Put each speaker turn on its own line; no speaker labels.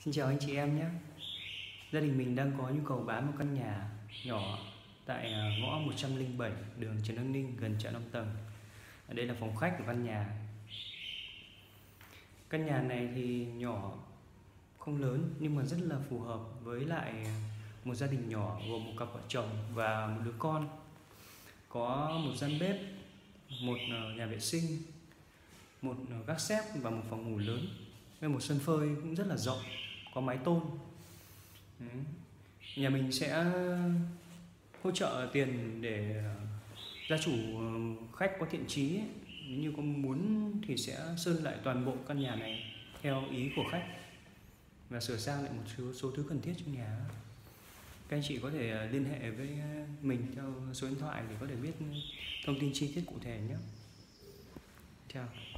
Xin chào anh chị em nhé. Gia đình mình đang có nhu cầu bán một căn nhà nhỏ tại ngõ 107 đường Trần Đăng Ninh, gần chợ 5 tầng. Đây là phòng khách của căn nhà. Căn nhà này thì nhỏ, không lớn nhưng mà rất là phù hợp với lại một gia đình nhỏ gồm một cặp vợ chồng và một đứa con. Có một gian bếp, một nhà vệ sinh, một gác xép và một phòng ngủ lớn với một sân phơi cũng rất là rộng, có mái tôn. Nhà mình sẽ hỗ trợ tiền để gia chủ khách có thiện chí ấy, nếu như có muốn thì sẽ sơn lại toàn bộ căn nhà này theo ý của khách và sửa sang lại một số thứ cần thiết trong nhà. Các anh chị có thể liên hệ với mình theo số điện thoại để có thể biết thông tin chi tiết cụ thể nhé. Chào.